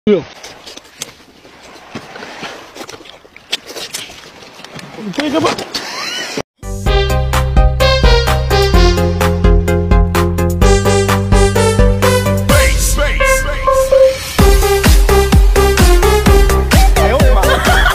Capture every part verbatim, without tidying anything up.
哎呦！这个吧。哎呦我的妈！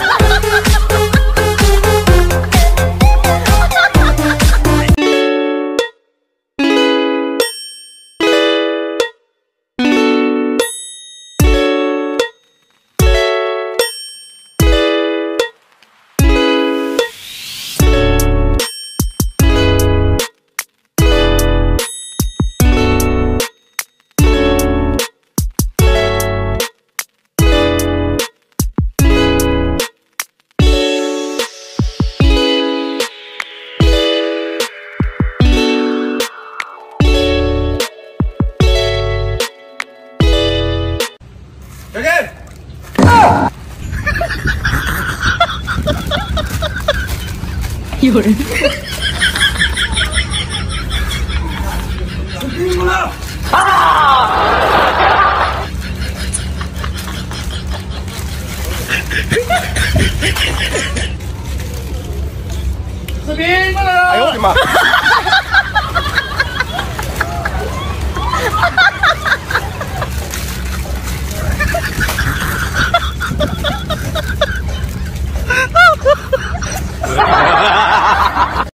小心！啊！ 有人。 出来！啊！士兵过来了！哎呦我的妈！